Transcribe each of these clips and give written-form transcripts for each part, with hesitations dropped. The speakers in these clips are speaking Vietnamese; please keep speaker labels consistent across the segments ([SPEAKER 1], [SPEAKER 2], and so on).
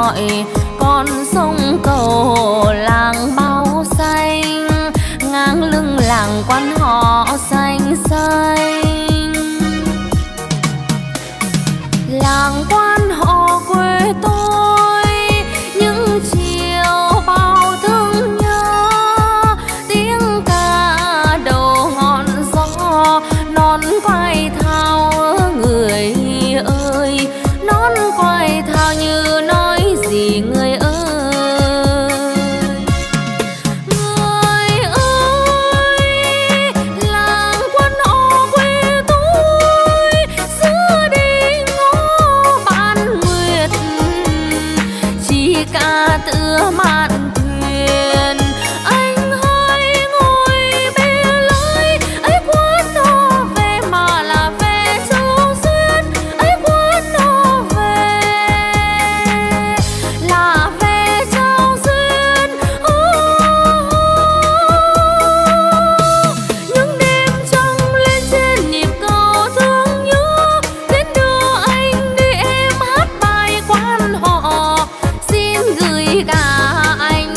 [SPEAKER 1] gọi con sông cầu làng bao xanh, ngang lưng làng quan họ xanh xanh. Làng quan họ quê tôi những chiều bao thương nhớ, tiếng ca đầu ngọn gió non quay thao người ơi, non quay thao như nói gì người ơi. Tựa mạn thuyền anh hãy ngồi bê lối ấy, quán nó về mà là về Châu Xuyên ấy, quán nó về là về Châu Xuyên. Những đêm trăng lên trên nhịp cầu thương nhớ, đến đưa anh đi em hát bài quan họ, xin gửi cả anh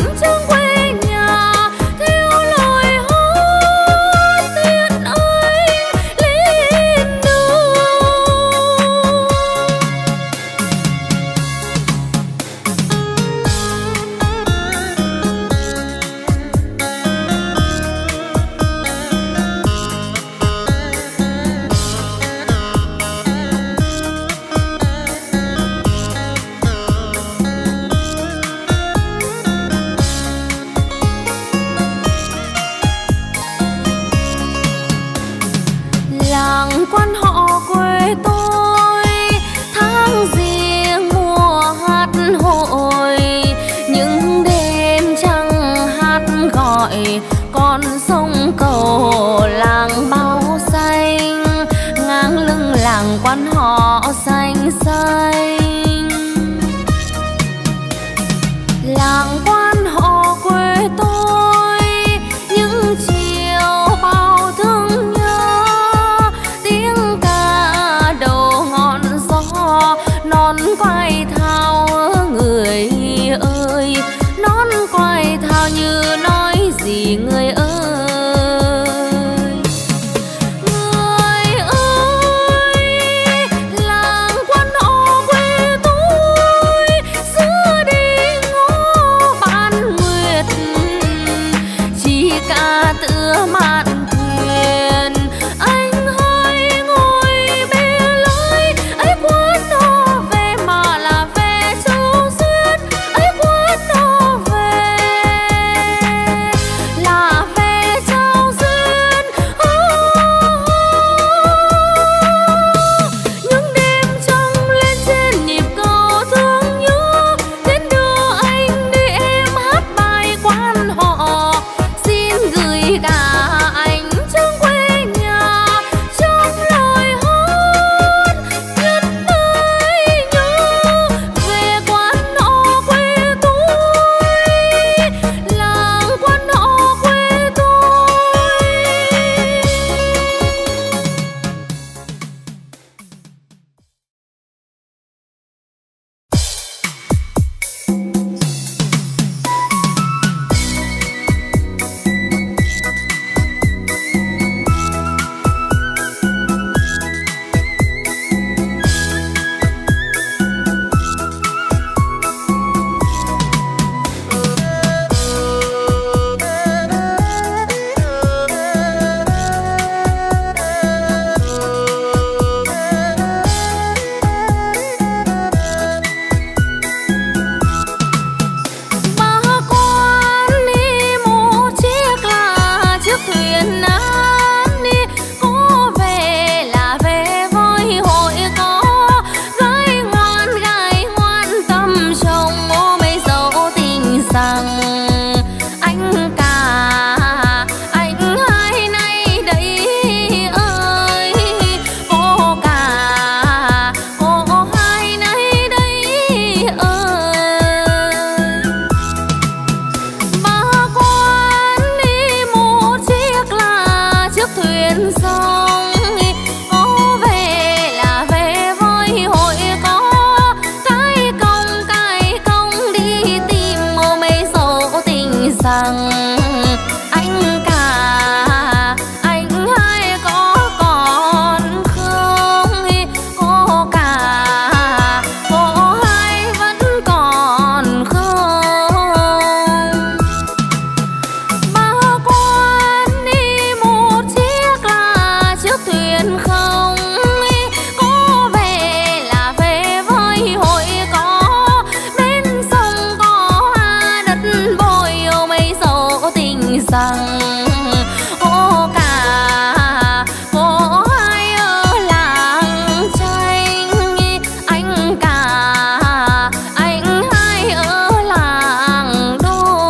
[SPEAKER 1] rằng hô cả hô hai ở làng tranh, anh cả anh hai ở làng đôi.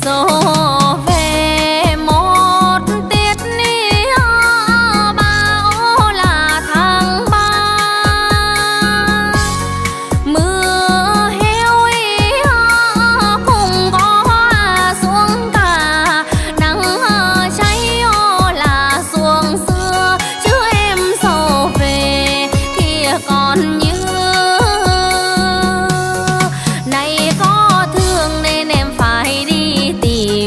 [SPEAKER 1] dỗ về một tiết ni bão là tháng 3. Mưa heo cùng có xuống cả, nắng cháy là xuồng xưa, chứ em sầu về thì còn nhớ. Này có thương nên em phải đi tìm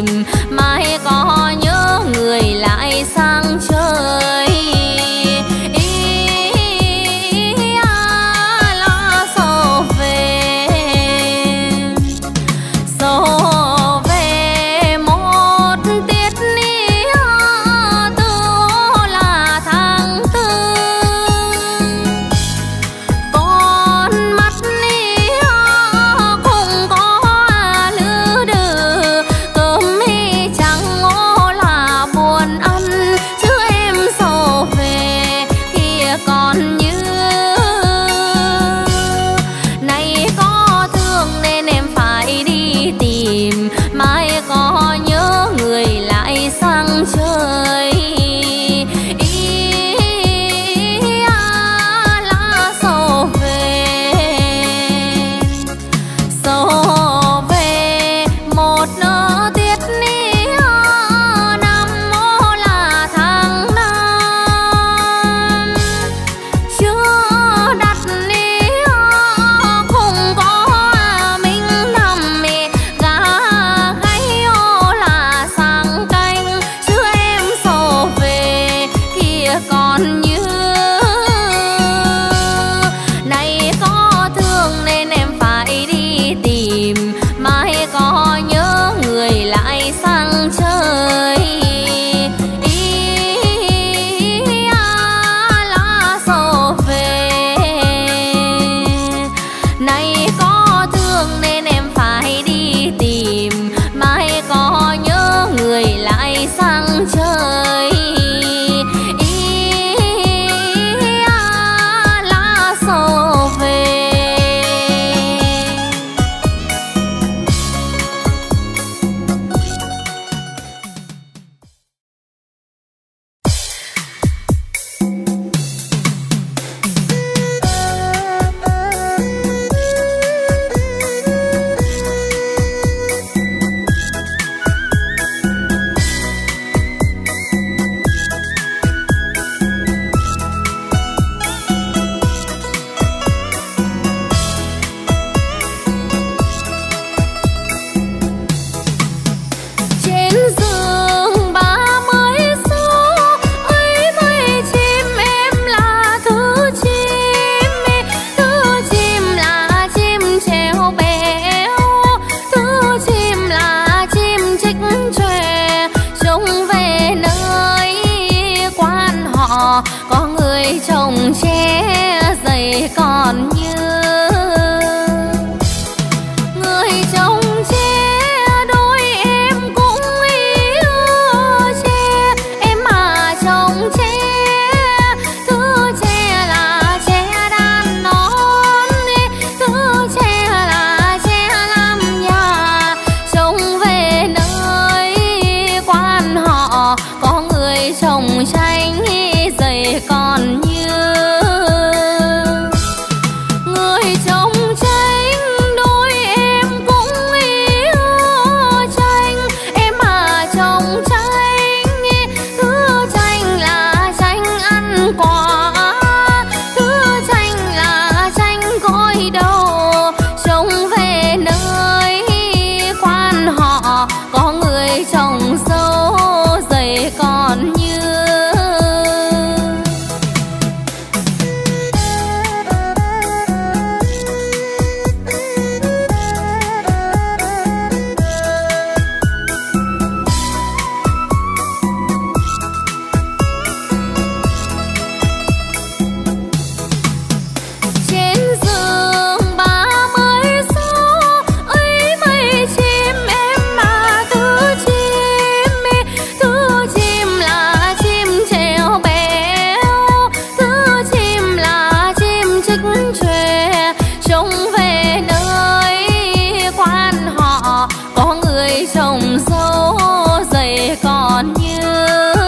[SPEAKER 1] dấu dày còn như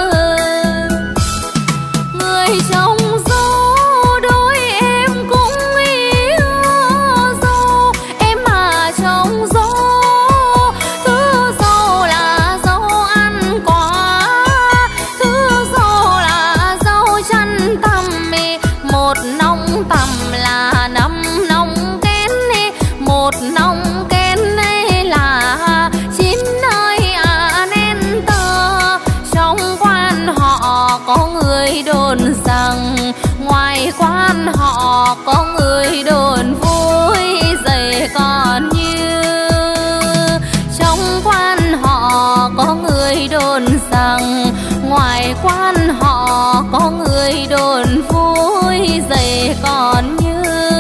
[SPEAKER 1] người trồng dâu, đôi em cũng yêu dâu. Em mà trồng dâu, thứ dâu là dâu ăn quả, thứ dâu là dâu chăn tằm. Một nông tằm là 5 nông kén, một nông kén là 9 nơi nên tơ. Trong quan họ có người đồn rằng, ngoài quan họ có người đồn vui dày còn như. Trong quan họ có người đồn rằng, ngoài quan họ có người đồn vui dày còn như.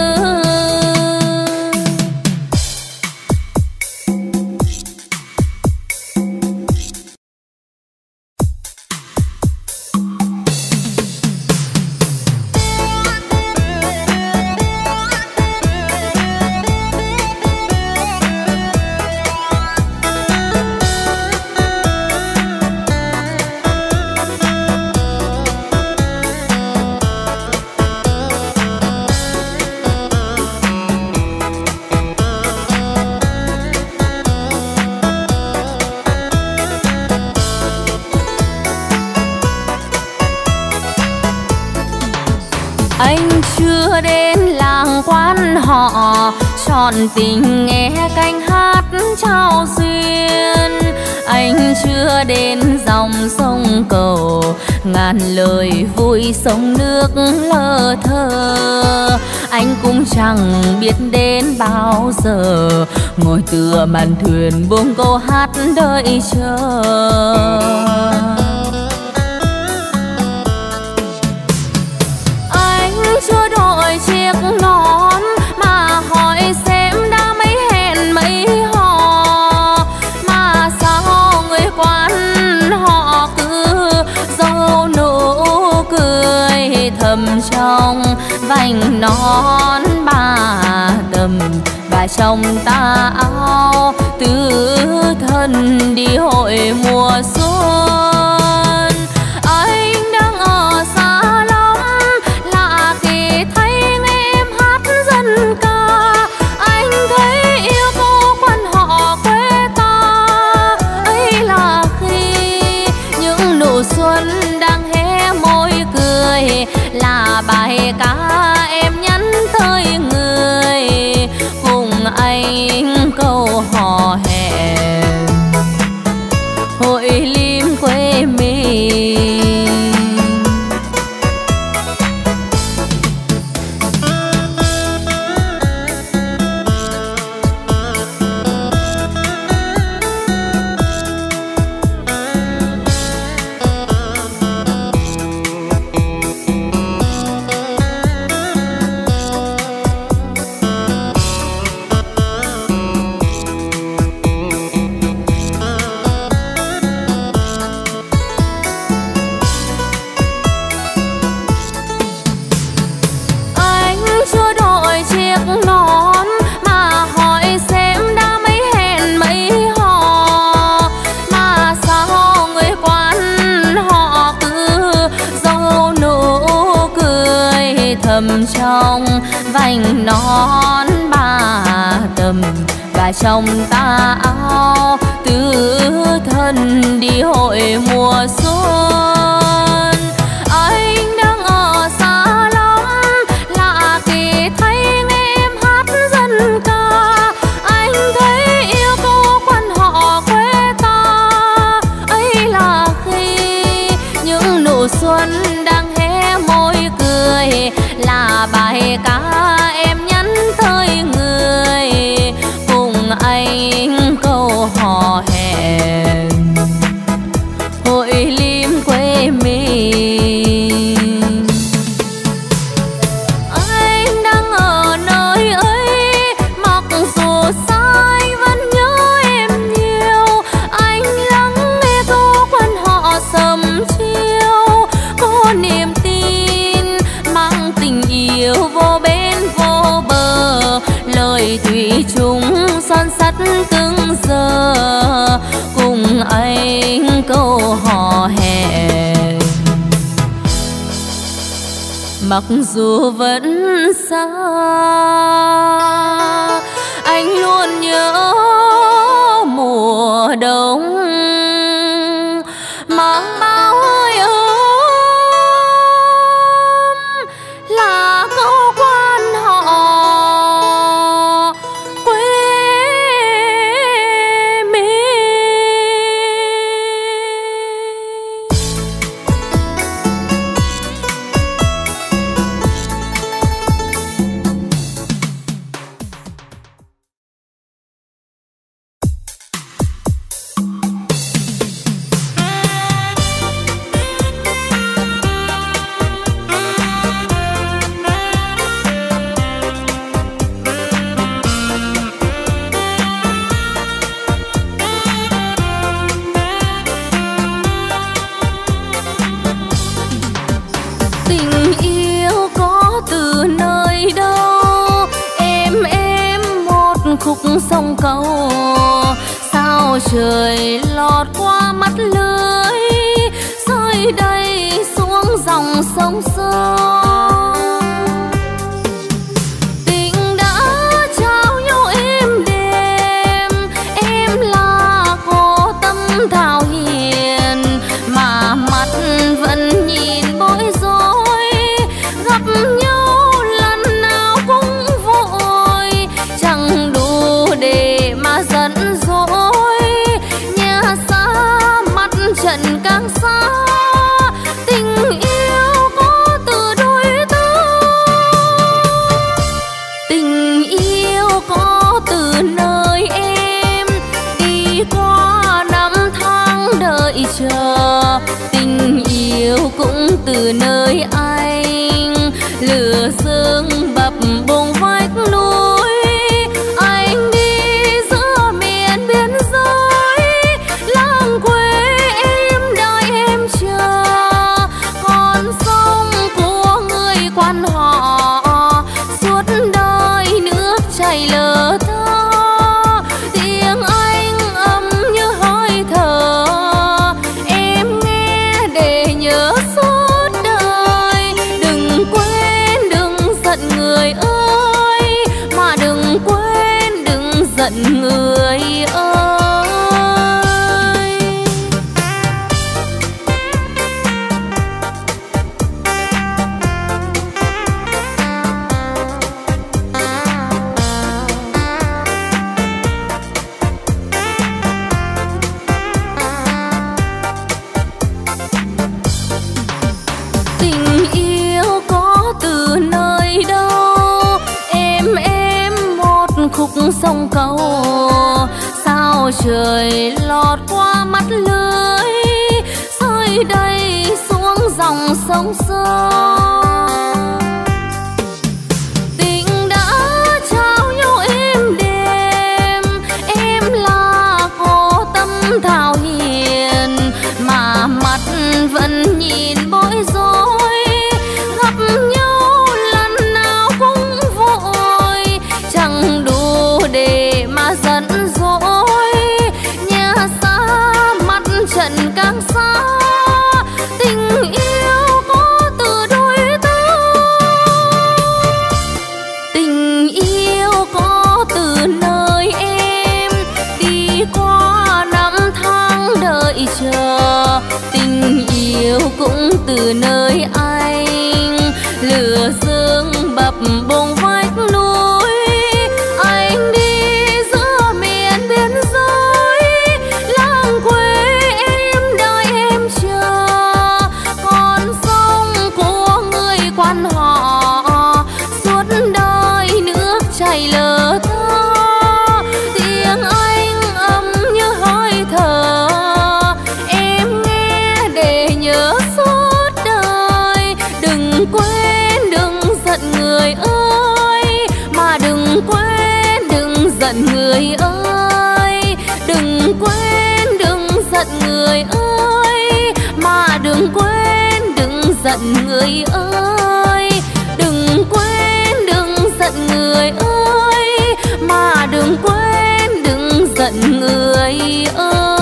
[SPEAKER 1] Anh chưa đến làng quan họ, trọn tình nghe canh hát trao duyên. Anh chưa đến dòng sông cầu, ngàn lời vui sông nước lơ thơ. Anh cũng chẳng biết đến bao giờ, ngồi tựa màn thuyền buông câu hát đợi chờ. Chưa đổi chiếc nón mà hỏi xem đã mấy hẹn mấy hò, mà sao người quan họ cứ dâu nụ cười thầm trong vành nón bà tầm. Và trong tà áo tứ thân đi hội mùa xuân. Anh đang ở xa lắm, lạ thì thấy em hát dân ca. Anh thấy yêu cô quan họ quê ta, ấy là khi những nụ xuân đang hé môi cười. Là bài ca em nhắn tới người, cùng anh câu hò hẹn hội lim quê mình. Nón mà hỏi xem đã mấy hẹn mấy hò, mà sao người quan họ cứ dâu nụ cười thầm trong vành nón bà tầm. Và trong tà áo tứ thân đi hội mùa xuân. Anh đang ở xa lắm, lạ thì thấy em hát dân ca. Anh thấy yêu cô quan họ quê ta, ấy là khi những nụ xuân đang hé môi cười. Là bài ca em nhắn tới người, cùng anh câu hò hẹn hội lim quê mình. Anh đang ở nơi ấy, mặc dù xa anh vẫn nhớ em nhiều. Anh lắng nghe câu quan họ sầm chiều, có niềm tin mang tình yêu vô bến. mặc dù vẫn xa. Anh luôn nhớ mùa đông mang bao hơi ấm, là câu quan họ quê mình. Tình yêu có từ nơi đâu, em một khúc sông cầu, sao trời lọt qua mắt lưới, rơi đây xuống dòng sông sâu. Tình đã trao nhau êm đềm, em là cô tâm thảo hiền, mà mắt vẫn nhìn bối rối, gặp nhau lần nào cũng vội, chẳng đủ để mà giận dỗi. Nhà xa mắt trận càng xa, tình yêu có từ đôi ta. Tình yêu có từ nơi em đi qua năm tháng đợi chờ, tình yêu cũng từ nơi anh lửa sương bập bùng vách núi. Anh đi giữa miền biên giới, làng quê em đợi em chờ, con sông của người quan họ suốt đời nước chảy lờ thơ. Tiếng anh ấm như hơi thở, em nghe để nhớ suốt đời. Đừng quên đừng giận người ơi, mà đừng quên đừng giận người ơi. Tình yêu có từ nơi đâu, em một khúc sông cầu, sao trời lọt qua mắt lưới, rơi đây xuống dòng sông sâu. Tình đã trao nhau êm đềm, em là cô tâm thảo hiền, mà mắt vẫn nhìn bối rối, gặp nhau lần nào cũng vội, chẳng đủ để mà giận dỗi. Nhà xa mắt trận càng xa, tình yêu có từ đôi ta. Tình yêu có từ nơi em đi qua năm tháng đợi chờ, tình yêu cũng từ nơi anh lửa sương bập bùng vách núi. Anh đi giữa miền biên giới, làng quê em đợi em chờ, con sông của người quan họ suốt đời nước chảy lờ thơ. Tiếng anh ấm như hơi thở, em nghe để nhớ suốt đời. Đừng quên đừng giận người ơi, mà đừng quên đừng giận người ơi. Đừng quên đừng giận người ơi, mà đừng quên đừng giận người ơi. Đừng quên đừng giận người ơi, mà đừng quên đừng giận người ơi.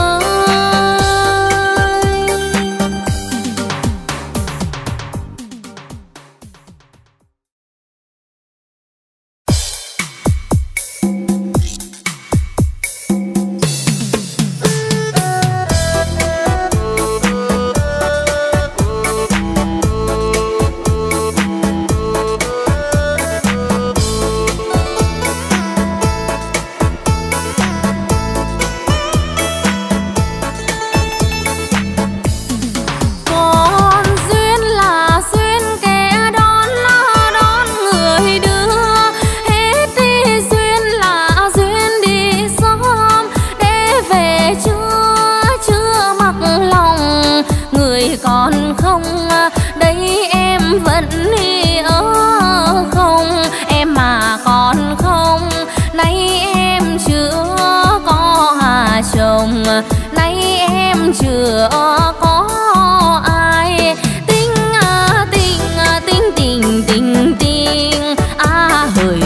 [SPEAKER 1] người còn không, đấy em vẫn ở không, em mà còn không, nay em chưa có chồng, nay em chưa có ai. Tình tình tình tình tình hời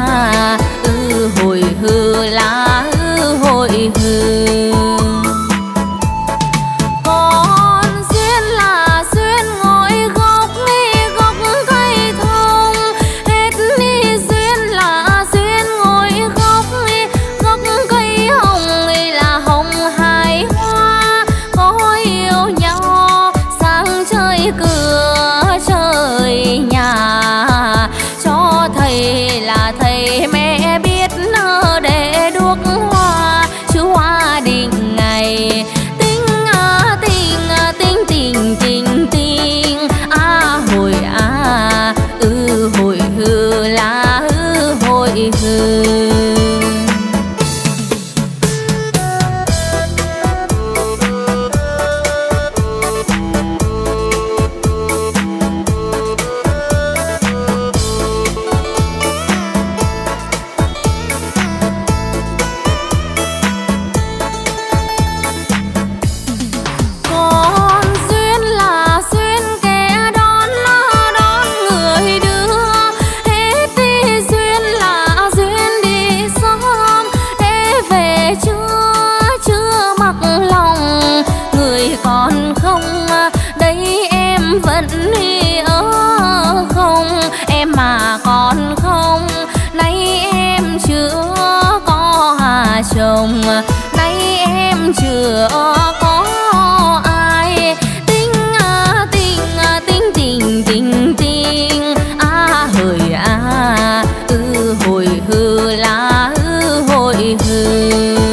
[SPEAKER 1] hồi hư lá hồi hư. Còn duyên là duyên ngồi gốc cây thông, hết đi duyên là duyên ngồi gốc cây hồng, là hồng hai hoa có yêu nhau sang chơi cửa trời nhà. Cho thầy là thầy mẹ biết để đuốc hoa chứ hoa định ngày. Tình tình tình tình hồi hồi hư lá hồi hư. Còn không, đấy em vẫn ở không, em mà còn không, nay em chưa có chồng, nay em chưa có ai. Tình tình tình tình tình hời hồi hư lá hồi hư.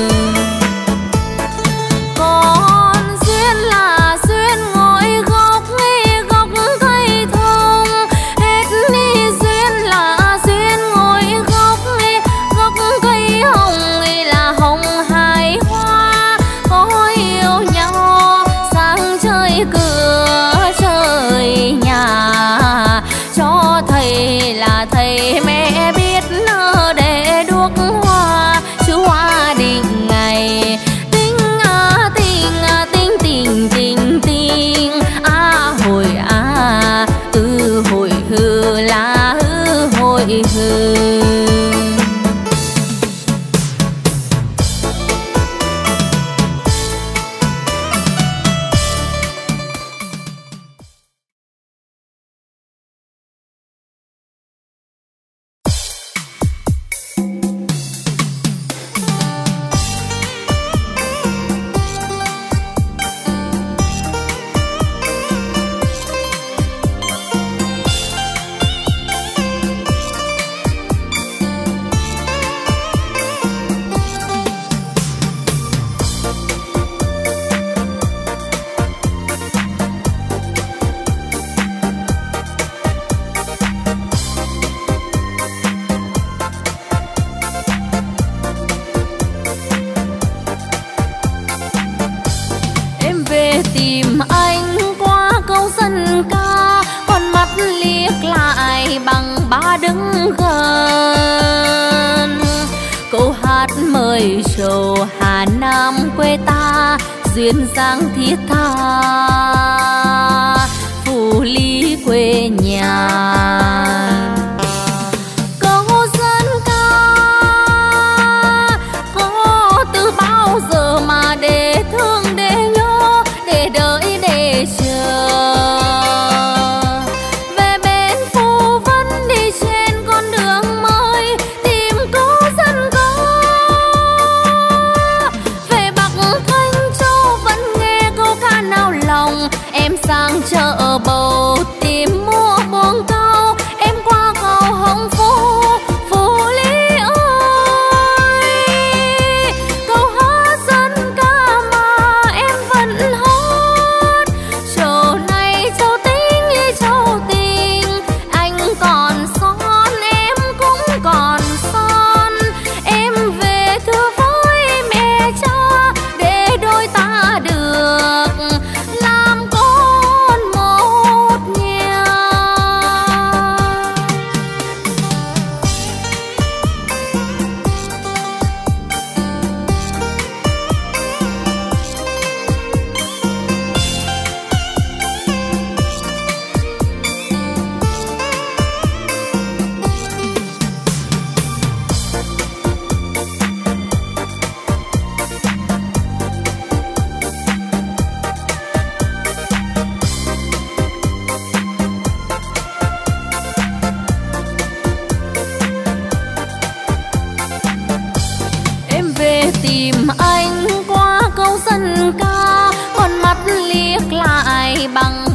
[SPEAKER 1] Thầy mẹ biết để đuốc hoa chứ hoa định ngày. Tình tình tình tình tình hồi hồi hư lá hồi hư. Tìm anh qua câu dân ca, con mắt liếc lại bằng ba đứng gần. Câu hát mời trầu Hà Nam quê ta, duyên dáng thiết tha Phù Lý quê nhà. Câu dân ca có từ bao giờ mà để thương để nhớ, để đợi để chờ. Về bên Phù Vân đi trên con đường mới tìm cô dân ca. Về Bắc Thanh Châu vẫn nghe câu ca nao lòng,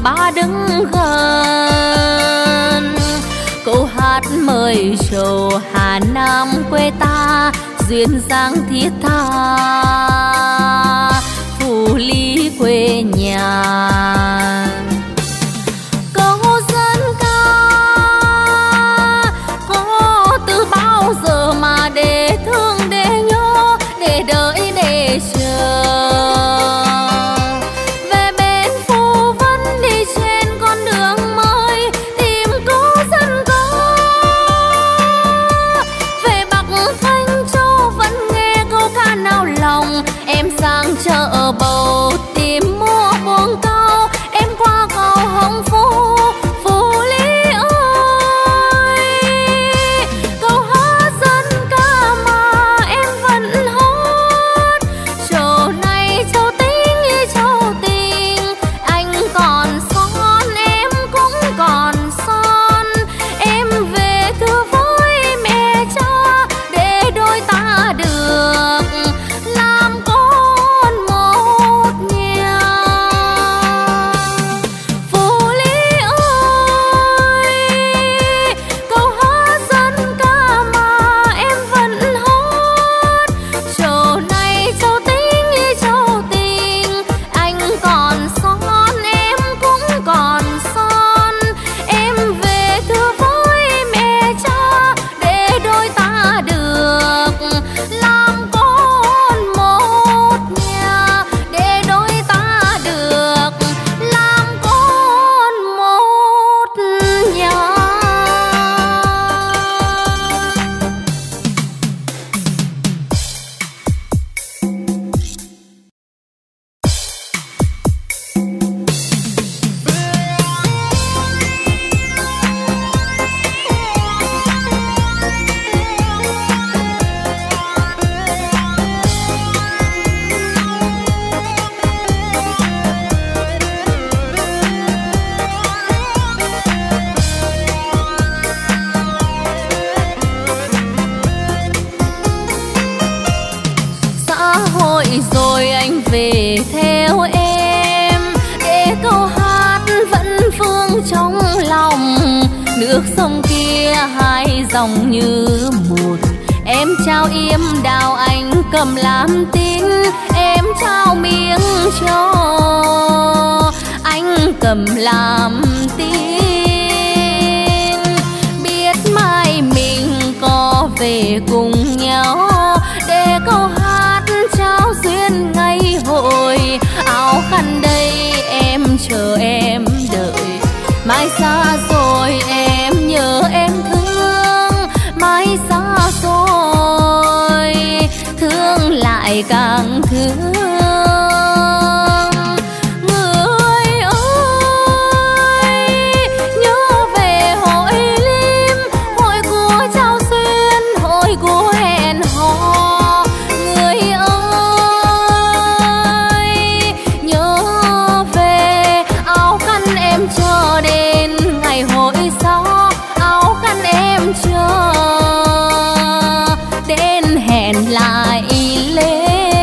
[SPEAKER 1] ba đứng gần. Câu hát mời trầu Hà Nam quê ta, duyên dáng thiết tha Phù Lý quê nhà. Câu dân ca có từ bao giờ mà để thương để nhớ, để đợi để chờ. Về bên Phù Vân đi trên con đường mới tìm câu dân ca. Về Bắc Thanh Châu vẫn nghe câu ca nao lòng. Em sang chợ Bầu tìm mua buông cao, em qua cầu Hồng Phú, Phú Lý ơi. Câu hát dân ca mà em vẫn hát. Châu này châu tính như châu tình, anh còn son em cũng còn son. Em về thưa với mẹ cha để đôi ta được làm con một nhà. Phú Lý ơi, câu hát dân ca mà em vẫn hát. Châu này châu tính như châu tình, anh còn son em cũng còn son. Em về thưa với mẹ cha để đôi ta được làm con một nhà, để đôi ta được làm con một nhà. Xã hội rồi anh về theo em, để câu hát vẫn vương trong lòng. Nước sông kia hai dòng như một, em trao yếm đào anh cầm làm tín. Em trao miếng cho anh cầm làm tín. Biết mai mình có về cùng nhau, để câu hát trao duyên ngày hội. Áo khăn đây em chờ em đợi, mai xa rồi em nhớ em thương. Mai xa rồi thương lại càng thương. Người ơi nhớ về hội lim, hội của Trao Xuyên, hội của hẹn hò. Người ơi nhớ về áo khăn em chờ đến ngày hội sau. Áo khăn em chờ đến hẹn lại lên.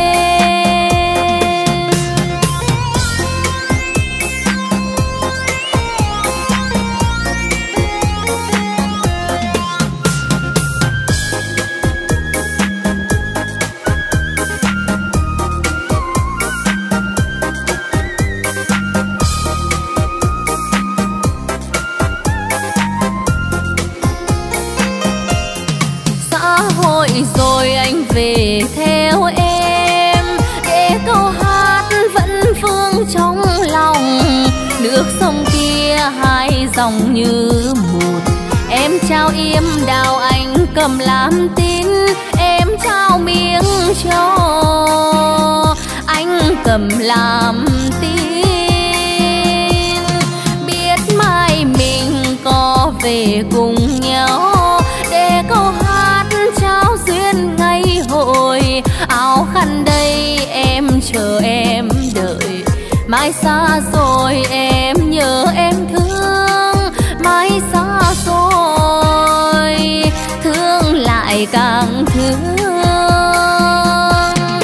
[SPEAKER 1] Xã hội rồi anh về theo em, để câu hát vẫn vương trong lòng. Nước sông kia hai dòng như một, em trao yếm đào anh cầm làm tín. Em trao miếng cho anh cầm làm tín. Biết mai mình có về cùng nhau, để câu hát trao duyên ngày hội. Áo khăn đây em chờ em đợi, mai xa rồi em nhớ em thương. Mai xa rồi thương lại càng thương.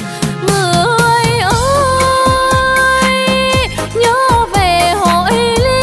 [SPEAKER 1] Người ơi nhớ về hội lim,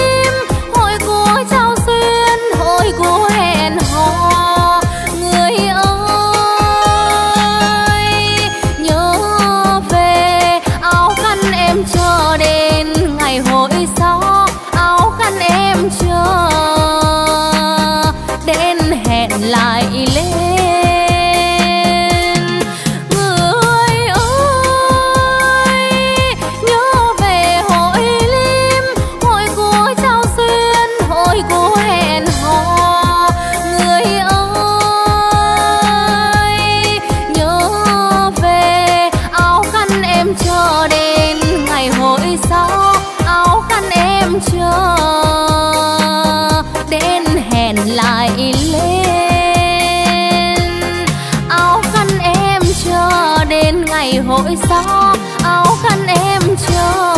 [SPEAKER 1] vội gió áo khăn em chờ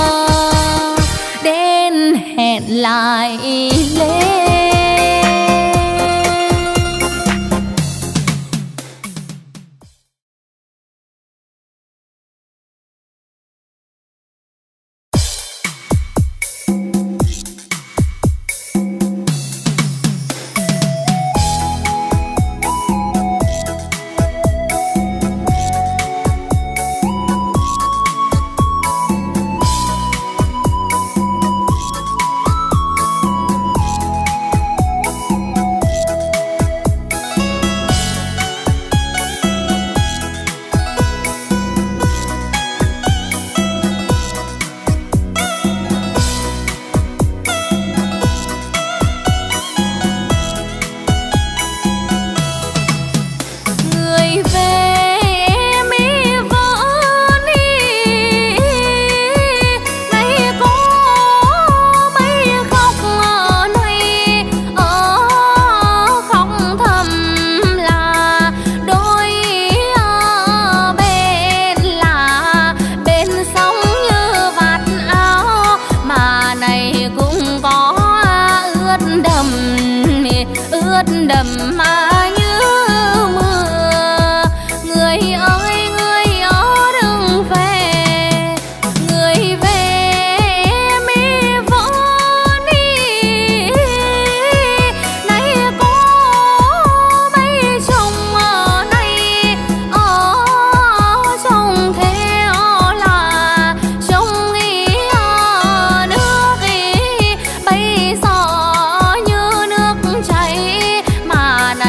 [SPEAKER 1] đến hẹn lại lên. Đầm mà như mưa, người ơi người ở đừng về, người về em vỡ đi. Nay có mấy chồng ở đây ở chồng thế là chồng ý ở nước ý bây giờ như nước chảy mà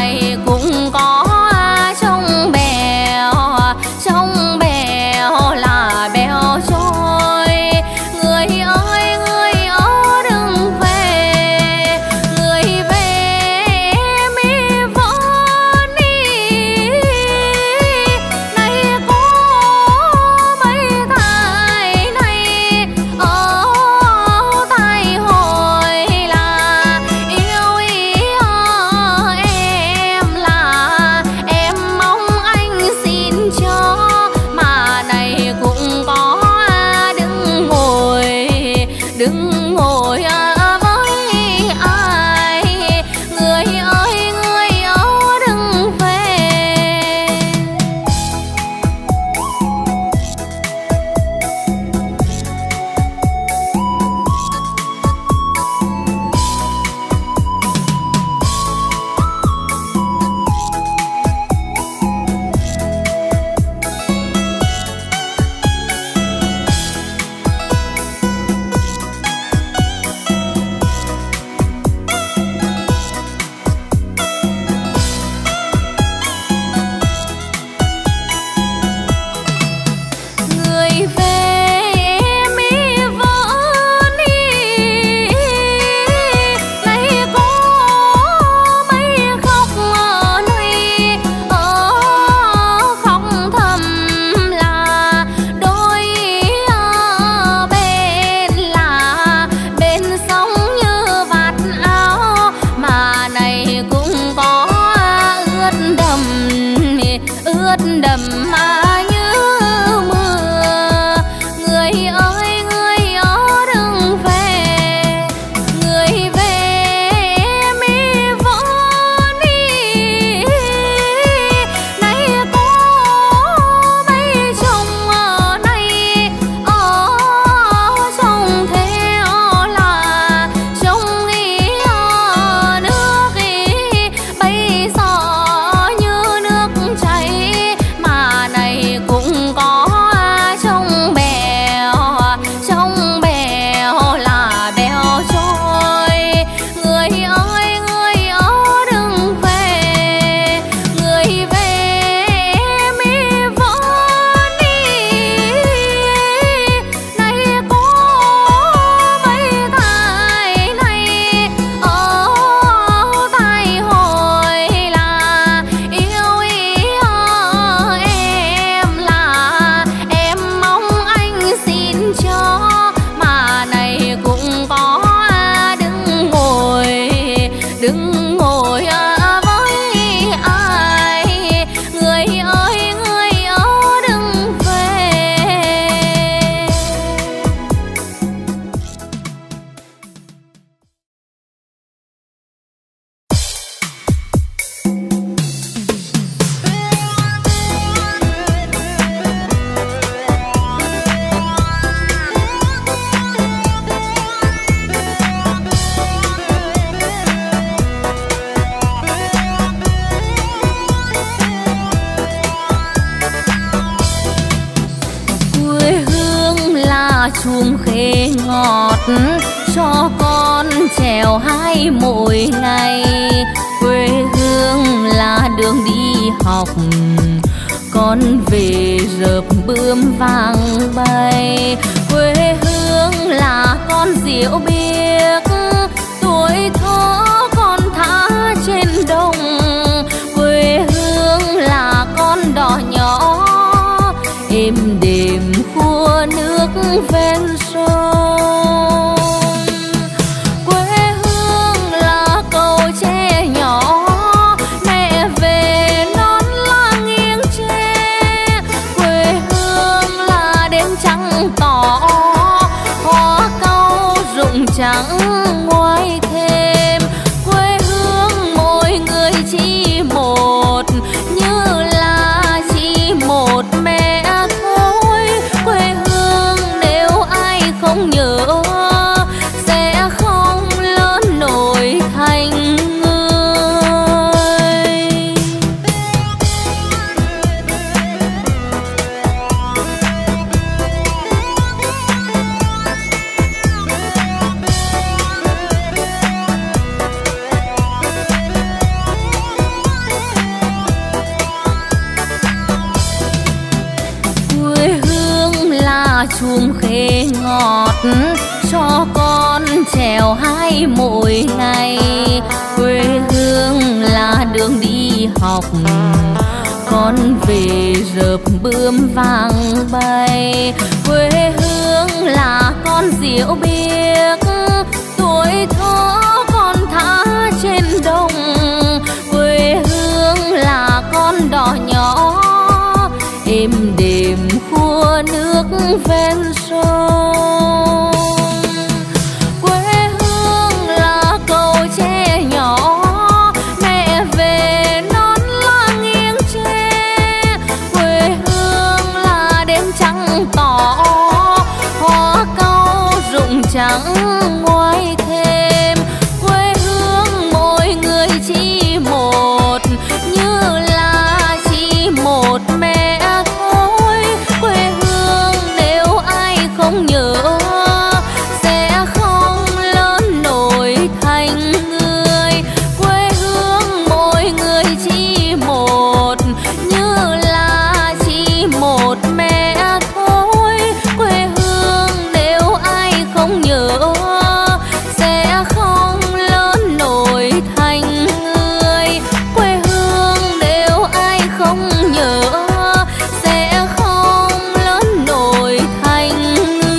[SPEAKER 1] khế ngọt cho con trèo hai mỗi ngày. Quê hương là đường đi học, con về rợp bướm vàng bay. Quê hương là con diệu biếc, tuổi thơ con thả trên đồng. Quê hương là con đò nhỏ êm đềm khua nước ven sông. Quê hương là cầu tre nhỏ mẹ về non la nghiêng tre. Quê hương là đêm trăng tỏ hoa cau rụng trắng ngoài thềm. Quê hương mỗi người chỉ một như là chỉ một mẹ thôi. Quê hương nếu ai không nhớ sẽ không lớn nổi thành người. Quê hương là chùm khế ngọt cho con trèo hai mỗi ngày. Quê hương là đường đi học, con về rợp bướm vàng bay. Quê hương là con diệu biếc, tuổi thơ con thả trên đồng. Quê hương là con đò nhỏ êm đềm khua nước ven sông. Quê hương là cầu tre nhỏ mẹ về non la nghiêng tre. Quê hương là đêm trăng tỏ hoa cau rụng trắng ngoài thềm. Quê hương mỗi người chỉ một như là chỉ một mẹ thôi. Quê hương nếu ai không nhớ sẽ không lớn nổi thành người. Quê hương mỗi người chỉ một như là chỉ một mẹ thôi. Quê hương nếu ai không nhớ sẽ không lớn nổi thành người. Quê hương nếu ai không nhớ sẽ không lớn nổi thành người.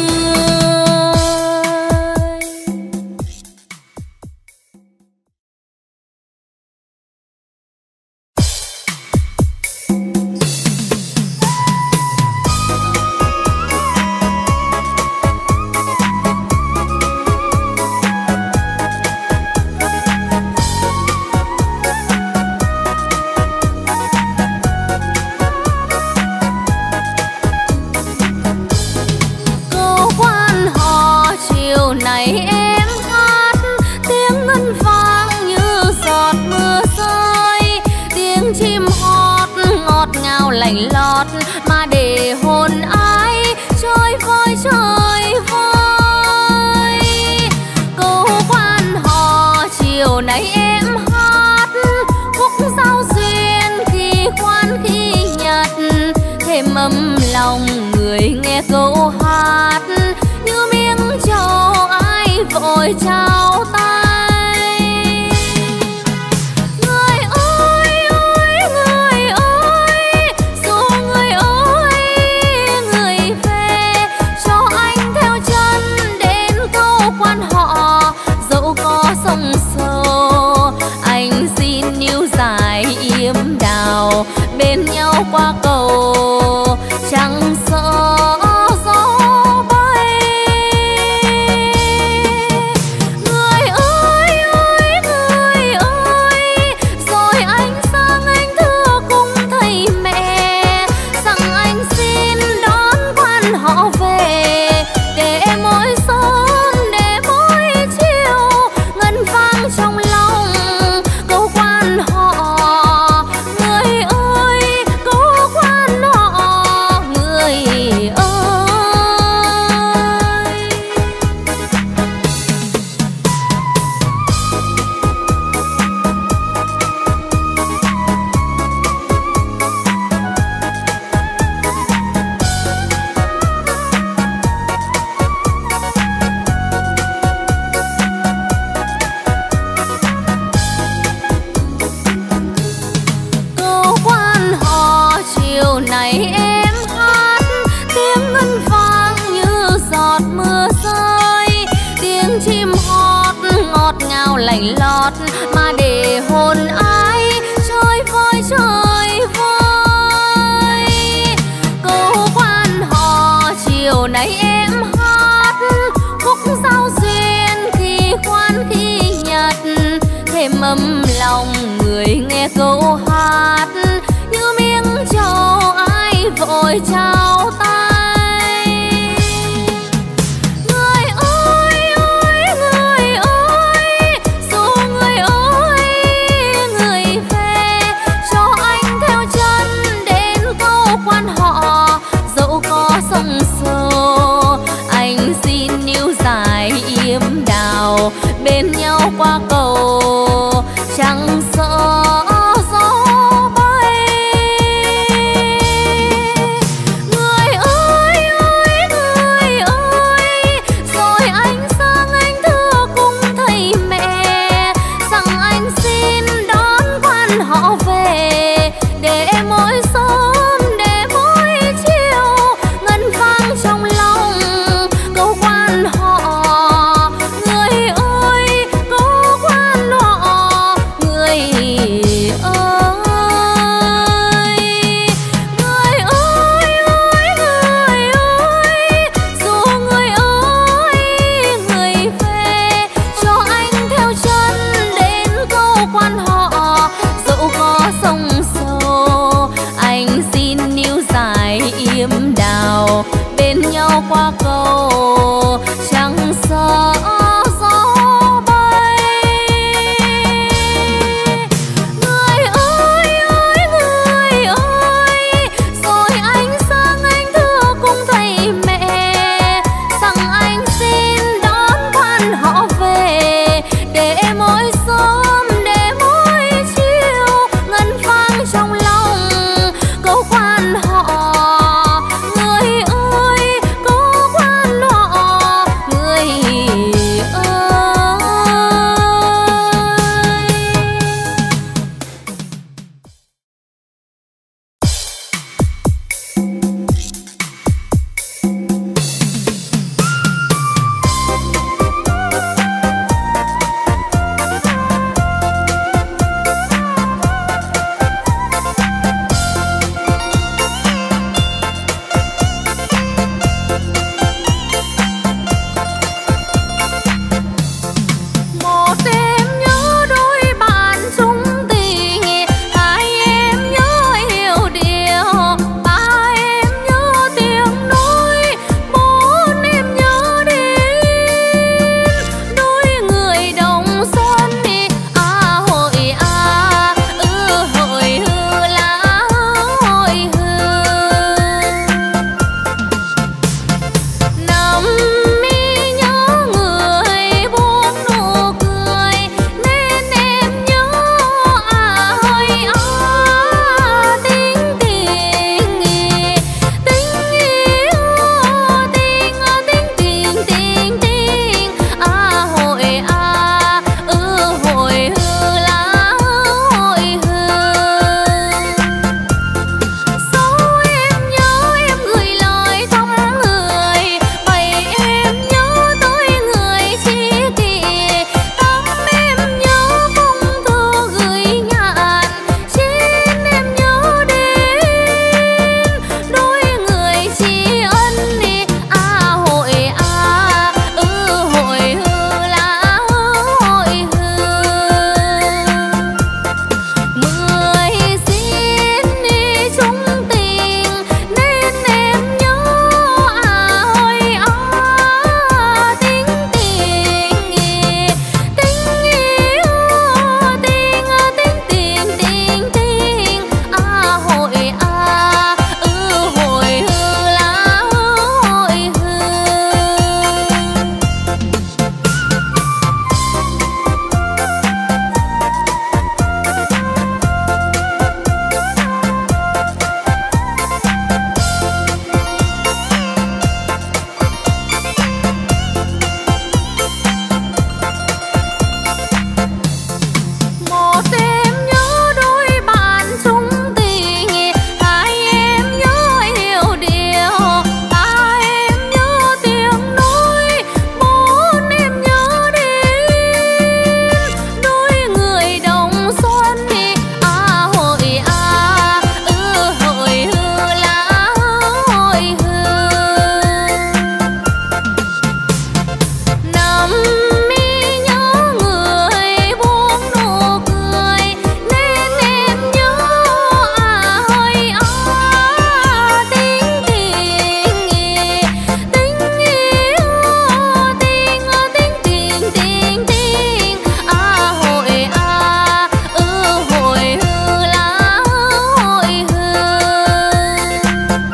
[SPEAKER 1] Câu quan họ chiều này em hát, tiếng ngân vang như giọt mưa rơi. Tiếng chim hót ngọt ngào lành lót mà để hồn ai chơi vơi chơi vơi. Câu quan họ chiều này em hát, khúc giao duyên khi khoan khi nhật. Thêm ấm lòng người nghe câu hát như miếng trầu ai vội trao tay. Người ơi ơi người ơi, dù người ơi người về cho anh theo chân đến câu quan họ. Dẫu có sông sâu anh xin níu dài yếm đào, bên nhau qua cầu chẳng sợ gió bay. thầm mi nhớ người buông nụ cười nên em nhớ hơi tiếng tiếng tiếng tiếng tiếng tiếng hội hội hư lá hội hư.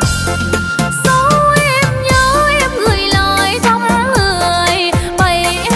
[SPEAKER 1] Dẫu em nhớ em gửi lời thăm người bày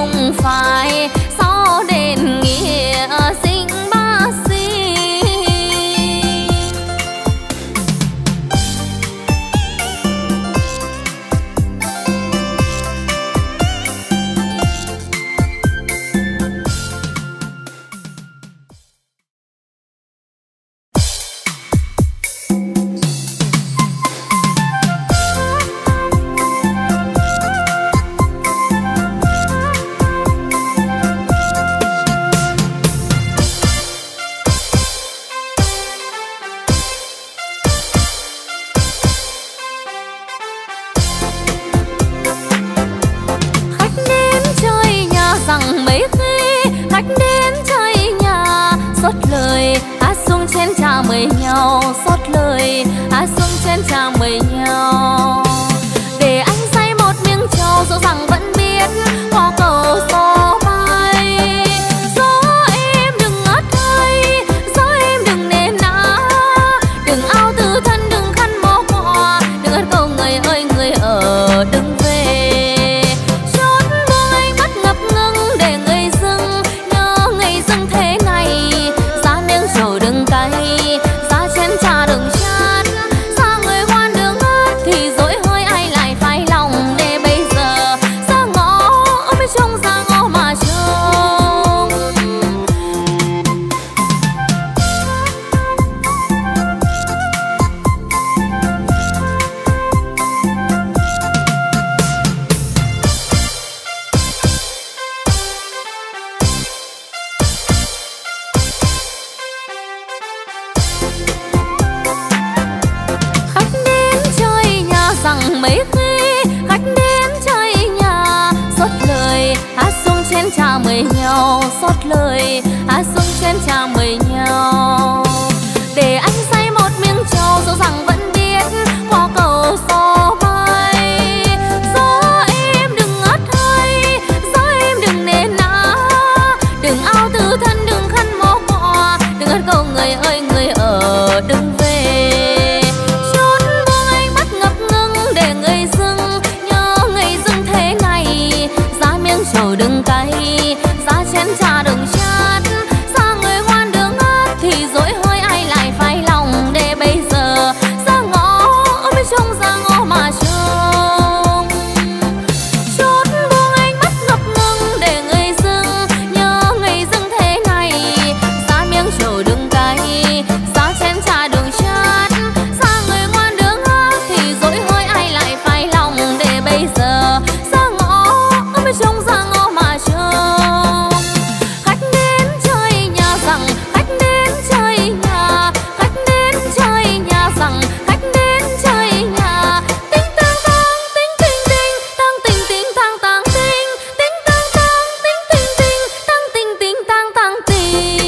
[SPEAKER 1] không phải sau đền nghĩa sinh ba si. Nhau xót lời hát xuống trên trà mời nhau để anh say một miếng trầu dẫu rằng vẫn biết qua cầu gió bay. Gió em đừng ngất hay, gió em đừng nề nã, đừng ao từ thân đừng khăn mô cọ, đừng ớt cầu người ơi người ở đừng về. Chốn buông anh mắt ngập ngừng để người dưng nhớ ngày dưng thế này, giá miếng trầu đừng cay trà đừng chát, xa người ngoan đường ớt thì dỗi hơi ai lại phải lòng để bây giờ ra ngõ ôm bên trong ra ngõ mà trông. Mấy khi khách đến chơi nhà xót lời hát xuống chén trà mời nhau, xót lời hát xuống chén trà mời nhau để anh say một miếng trầu dẫu rằng vẫn biết qua cầu gió bay. Gió em đừng ngất hay, gió em đừng nề nã, đừng ao từ thân đừng khăn mô cọ, đừng ớt cầu người ơi người ở đừng về. Trầu đừng cay, giá chén trà đừng chát, xa người ngoan đường ớt thì dỗi hơi ai lại phải lòng để bây giờ ra ngõ ôm bên trong ra ngõ mà trông. Chốt buông anh mắt ngập ngừng để người dưng nhớ ngày dưng thế này, giá miếng trầu đừng cay, giá chén trà đừng chát, xa người ngoan đường ớt thì dỗi hơi ai lại phải lòng để bây giờ ra ngõ ôm bên trong ra ngõ mà trông. Khách đến chơi nhà rằng khách đến chơi nhà, khách đến chơi nhà rằng khách đến chơi nhà. Tinh tang tang tinh tinh tinh tang tinh tinh tang tang tinh, tinh tang tang tinh tinh tinh tang tinh tinh tang tang tinh.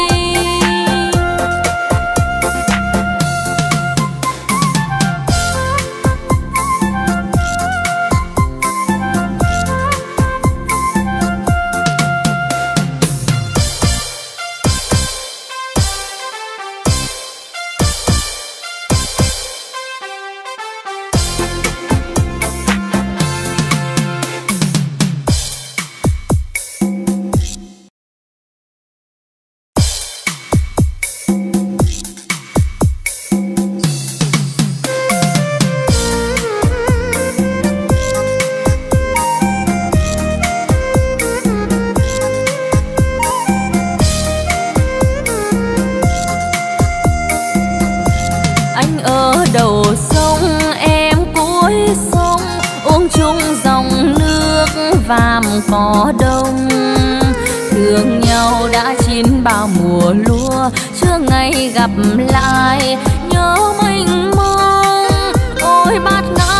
[SPEAKER 1] Vàm có đông thương nhau đã chín bao mùa lúa, chưa ngày gặp lại nhớ mênh mông. Ôi bát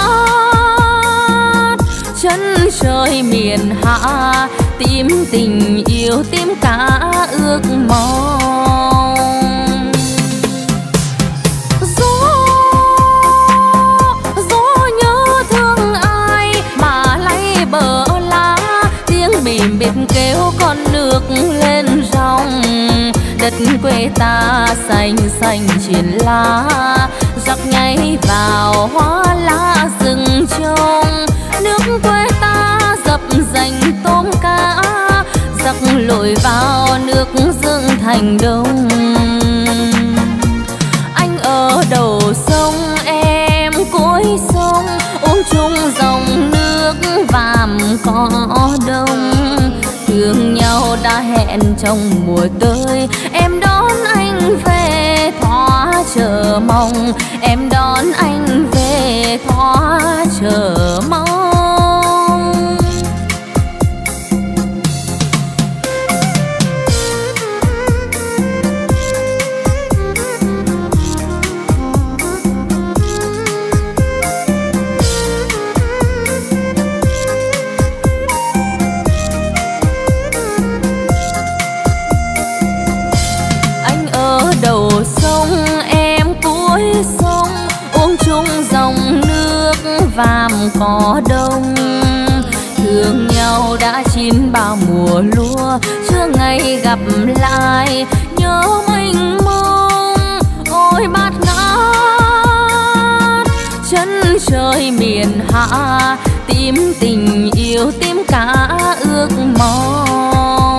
[SPEAKER 1] ngát chân trời miền hạ, tim tình yêu tim cả ước mong. Gió nhớ thương ai mà lay bờ lá, tiếng mỉm biết kêu con nước lên ròng. Đất quê ta xanh xanh trên lá, giặc nhảy vào hoa lá rừng trông. Nước quê ta giờ dập dành tôm cá, giặc lội vào nước dựng thành đông. Anh ở đầu sông em cuối sông, uống chung dòng nước vàm cỏ đông. Thương nhau đã hẹn trong mùa tới, em đón anh về thỏa chờ mong, em đón anh về thỏa chờ mong. Đầu sông em cuối sông, uống chung dòng nước vàm cỏ đông. Thương nhau đã chín bao mùa lúa, chưa ngày gặp lại nhớ mênh mông. Ôi bát ngát chân trời miền hạ, tìm tình yêu tìm cả ước mong.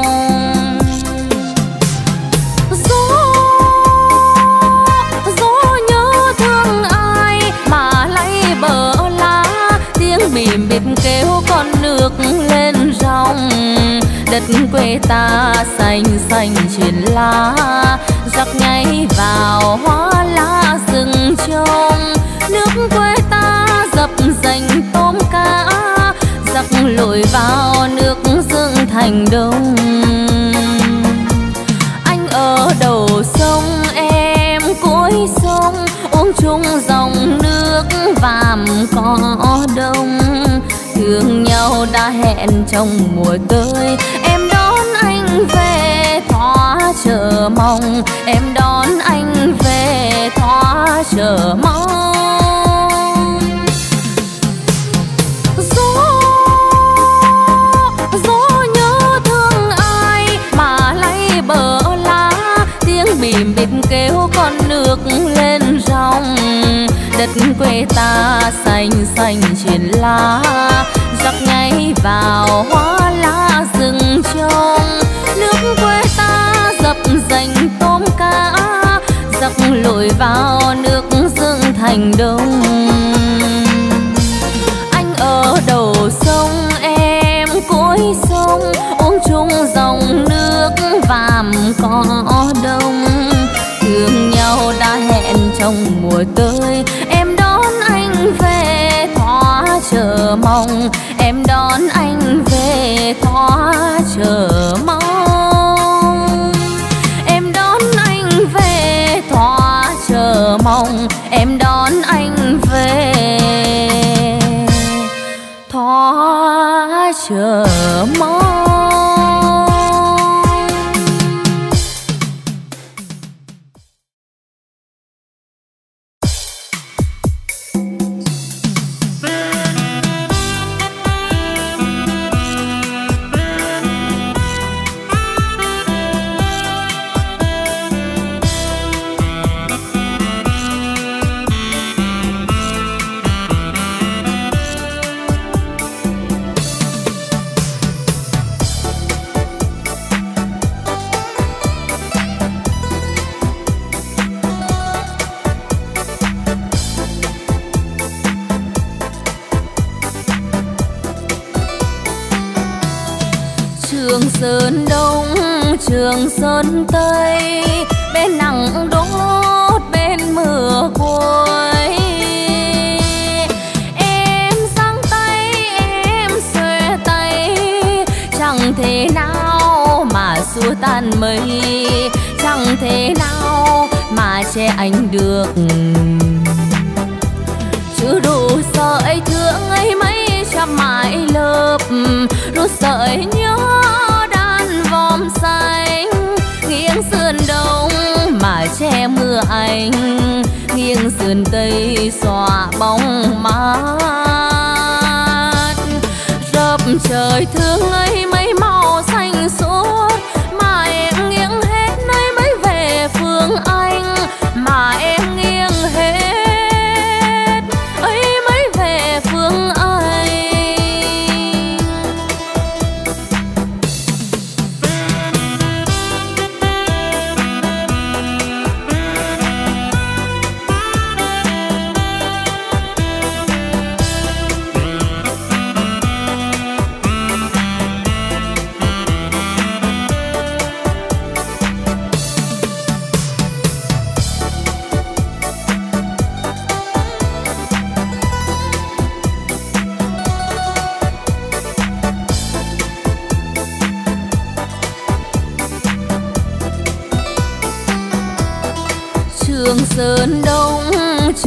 [SPEAKER 1] Bìm bịp kêu con nước lên ròng, đất quê ta xanh xanh trên lá, giặc nhảy vào hóa lá rừng trông. Nước quê ta dập dành tôm cá, giặc lội vào nước dựng thành đông. Anh ở đầu sông em cuối sông, uống chung dòng nước vàm cỏ đông. Thương nhau đã hẹn trong mùa tới, em đón anh về thỏa chờ mong, em đón anh về thỏa chờ mong. Gió nhớ thương ai mà lay bờ lá, tiếng bìm bịp kêu con nước lên ròng. Đất quê ta xanh xanh trên lá, giặc nhảy vào hóa lá rừng trông. Nước quê ta dập dành tôm cá, giặc lội vào nước dựng thành đông. Anh ở đầu sông em cuối sông, uống chung dòng nước vàm cỏ đông. Thương nhau đã hẹn trong mùa tới, em đón anh về thỏa chờ mong, em đón anh về thỏa chờ mong. Em đón anh về thỏa chờ mong, em đón anh về thỏa chờ mong. Trường Sơn Đông, Trường Sơn Tây, bên nắng đốt bên mưa cuối. Em giang tay, em xuề tay, chẳng thể nào mà xua tan mây, chẳng thể nào mà che anh được. Chứ đủ sợi thương ấy mấy trăm mãi lớp, đủ sợi nhớ đan vòm xanh. Nghiêng sườn đông mà che mưa anh, nghiêng sườn tây xòa bóng mát. Rập trời thương ấy mấy màu xanh suốt, mà em nghiêng hết nơi mới về phương Anh. Mà em nghiêng hết ấy mới về phương Anh.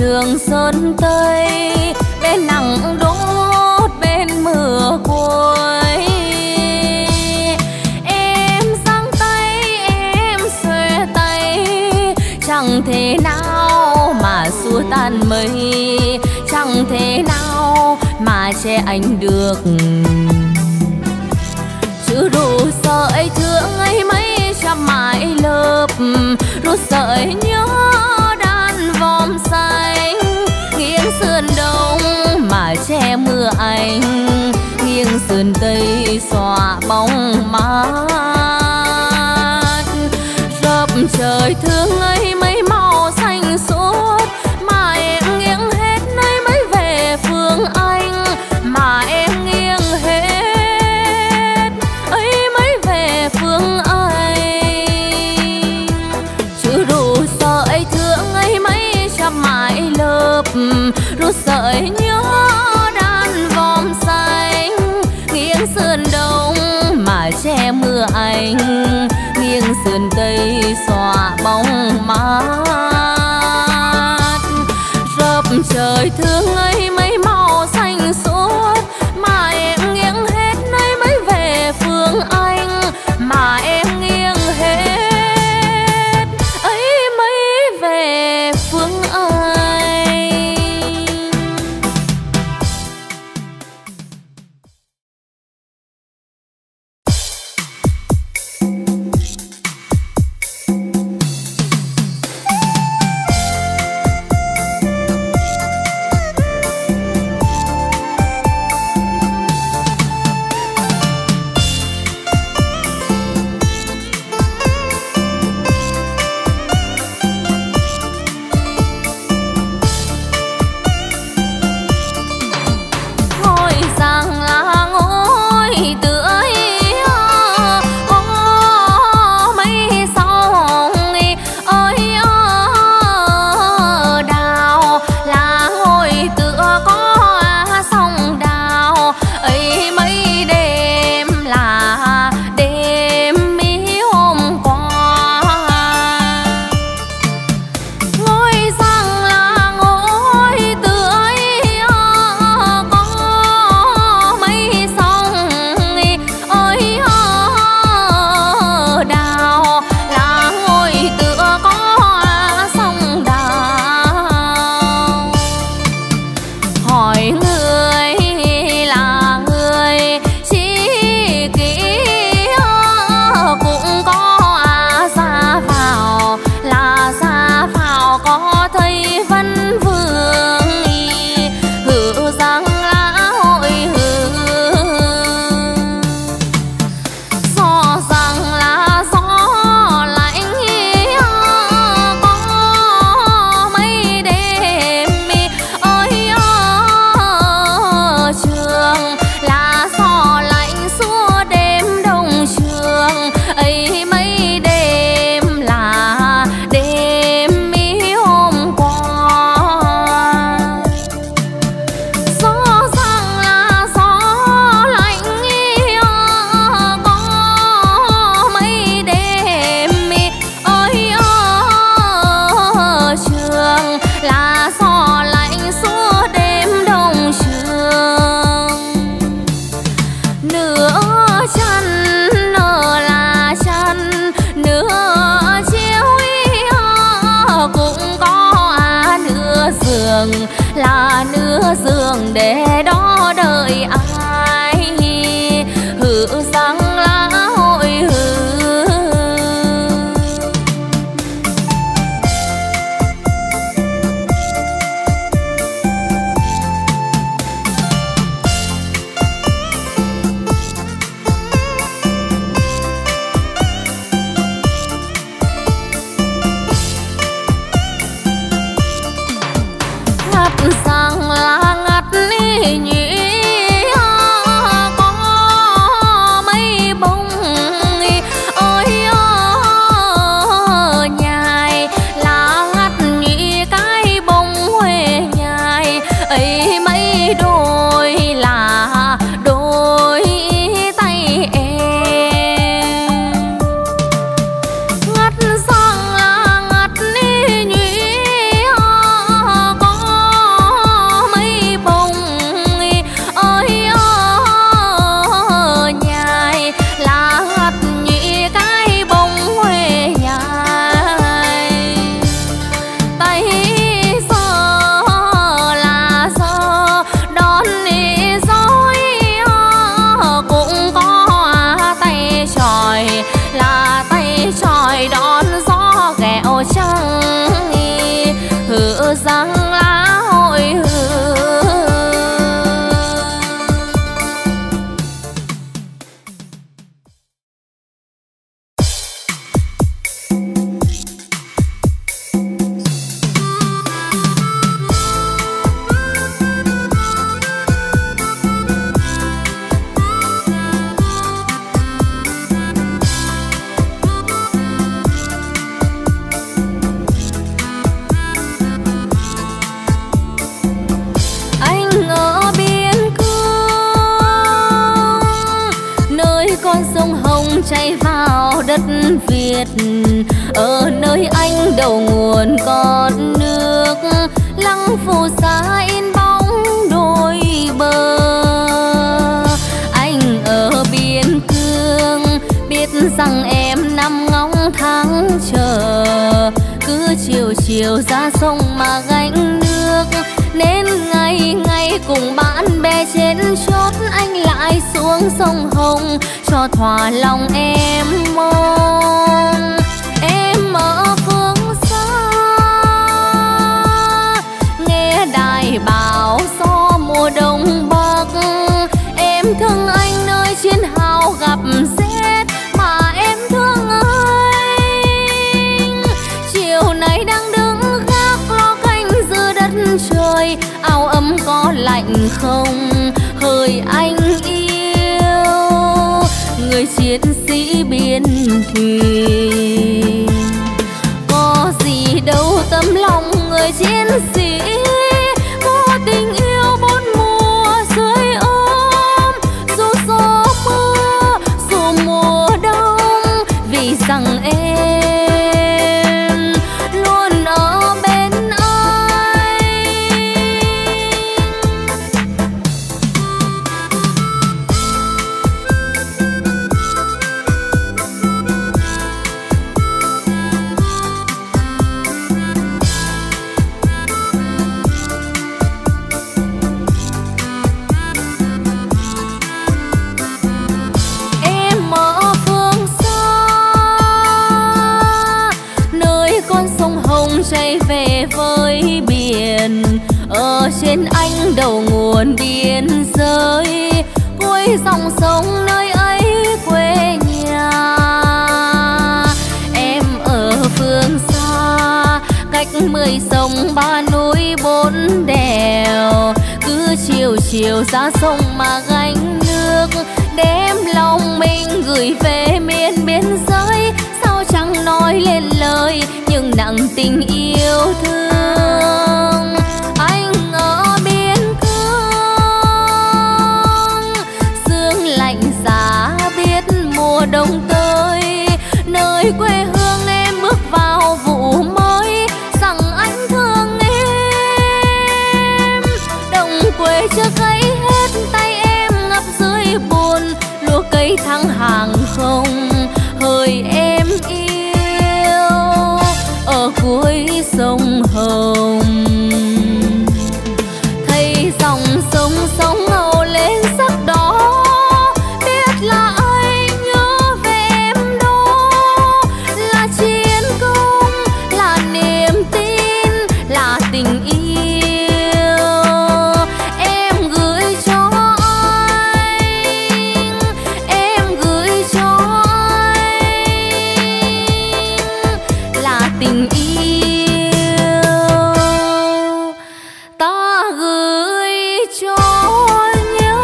[SPEAKER 1] đường sơn tây, bên nắng đốt bên mưa cuối. Em giang tay em xuề tay, chẳng thể nào mà xua tan mây, chẳng thể nào mà che anh được. Chứ đủ sợi thương ấy mấy trăm mái lớp, rút sợi nhớ đan vòm xanh, nghiêng sườn đông mà che mưa anh, nghiêng sườn tây xòa bóng mát. Rập trời thương ấy mấy màu xanh suốt, mà em nghiêng hết nơi mới về phương Anh, mà em nghiêng hết ấy mới về phương Anh. Chứ đủ sợi thương ấy mấy trăm mái lớp, rút sợi nhớ đan vòm xanh, nghiêng sườn đông mà che mưa anh, nghiêng sườn tây xòa bóng mát. Rập trời thương ấy mấy màu xanh suốt, mà em nghiêng hết nơi mới về phương Anh, mà em nghiêng hết ấy mới về phương Anh. chảy vào đất Việt. Ở nơi anh đầu nguồn con nước, lăng phù sa in bóng đôi bờ. Anh ở biên cương biết rằng em nằm ngóng tháng chờ, cứ chiều chiều ra sông mà gánh nước. Nên ngày ngày cùng bạn bè trên chốt, anh lại xuống sông Hồng cho thỏa lòng em mong. Em ở phương xa nghe đài báo gió mùa đông bắc, em thương anh nơi chiến hào gặp rét mà em thương anh. Chiều nay đang đứng gác lo canh giữa đất trời, áo ấm có lạnh không hỡi anh yêu, người chiến sĩ biên thùy. Có gì đâu tấm lòng người chiến sĩ, có tình yêu bốn mùa dưới ôm, dù gió mưa dù mùa đông, vì rằng em luôn ở bên anh. Em ở phương xa nơi con sông Hồng chảy về với biển, ở trên anh đầu nguồn biên giới, cuối dòng sông nơi ấy quê nhà. Em ở phương xa cách 10 sông 3 núi 4 đèo, cứ chiều chiều ra sông mà gánh nước, đem lòng mình gửi về miền biên giới. Sao chẳng nói lên lời nhưng nặng tình yêu thương. Anh ở biên cương sương lạnh giá biết mùa đông tới, nơi quê hương em bước vào vụ mới, rằng anh thương em. Đồng quê chưa cấy hết tay em ngập dưới bùn, lúa cây thăng hàng không hỡi em yêu, ở cuối sông Hồng. Thấy dòng sông sóng âu lên sắc đỏ, biết là anh nhớ về em đó, là chiến công, là niềm tin, là tình yêu. Em gửi cho anh, em gửi cho anh, là tình yêu ta gửi cho nhau.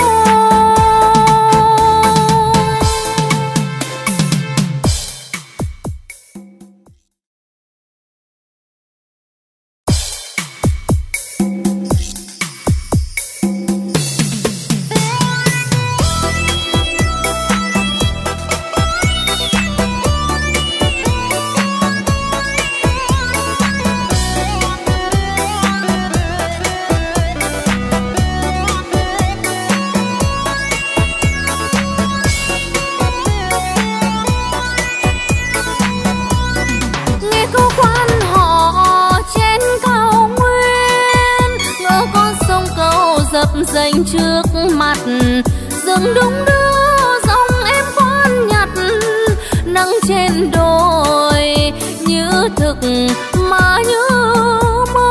[SPEAKER 1] Nghe câu quan họ trên cao nguyên, ngỡ con sông cầu dập dềnh trước mặt, dừng đung đưa dòng em khoan nhặt, nắng trên đồi như thực mà như mơ.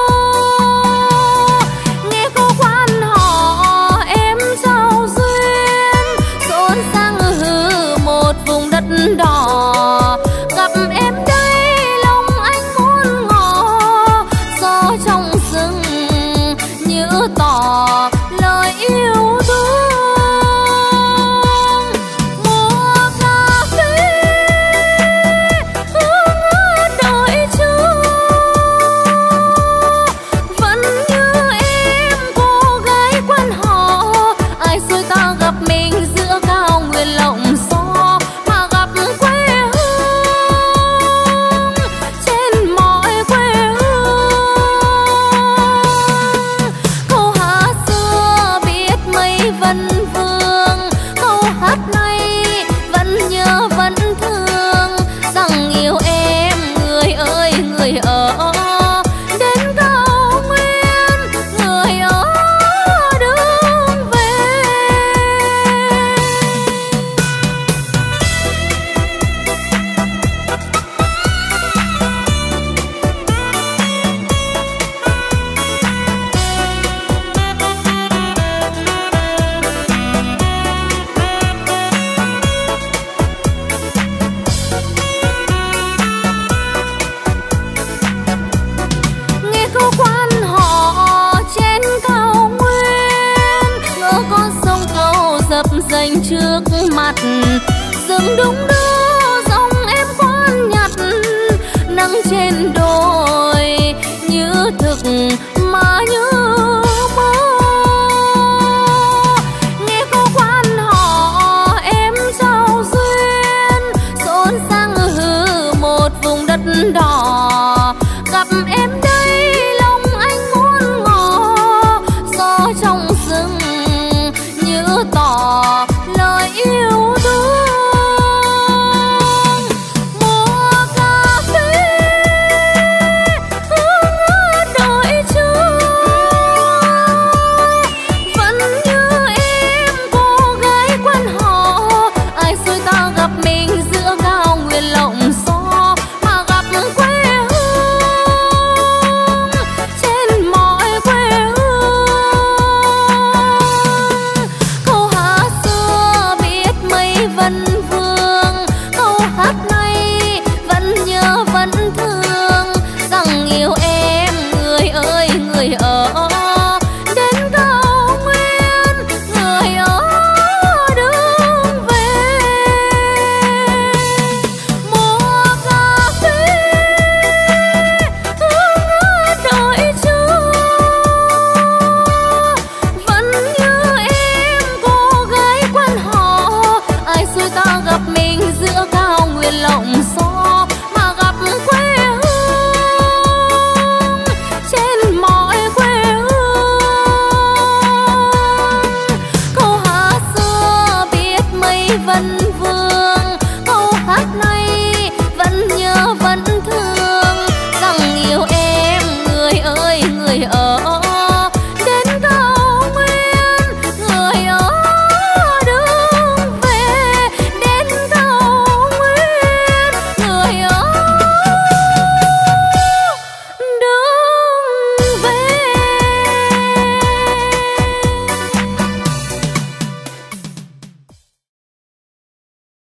[SPEAKER 1] Nghe câu quan họ em giao duyên, xôn sang hư một vùng đất đỏ, gặp em đây lòng anh muốn ngỏ, gió trong rừng như tỏ lời yêu thương. Mùa cà phê hương đợi chờ, nhạt rừng đung đưa dòng em khoan nhặt nắng trên đồi như thực mà như mơ. Nghe cô quan họ em trao duyên xôn sang hư một vùng đất đỏ. Gặp em đây lòng anh muốn ngỏ gió trong rừng như tỏ lời yêu thương. Mùa cà phê hương ớt đợi chờ vẫn như em cô gái quan họ. Ai xui ta gặp mình giữa cao nguyên lộng gió mà gặp quê hương trên mọi quê hương. Câu hát xưa biết mấy vân vương, câu hát này vẫn nhớ vẫn thương rằng yêu em người ơi người ở đến cao nguyên, người ở đường về. Mùa cà phê hương ớt đợi chờ vẫn như em cô gái quan họ. Ai xui ta gặp mình giữa cao nguyên lộng gió mà gặp quê hương trên mọi quê hương. Câu hát xưa biết mấy vân vương, câu hát này vẫn nhớ vẫn thương rằng yêu em người ơi người ở